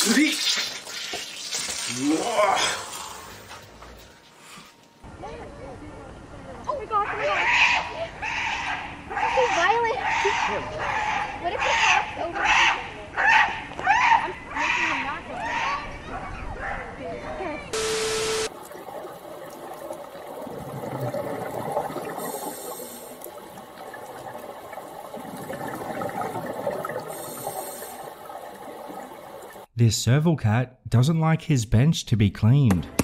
Oh my gosh, oh my gosh. This is so violent. What if he hops over? I'm making him not go. Okay. This serval cat doesn't like his bench to be cleaned.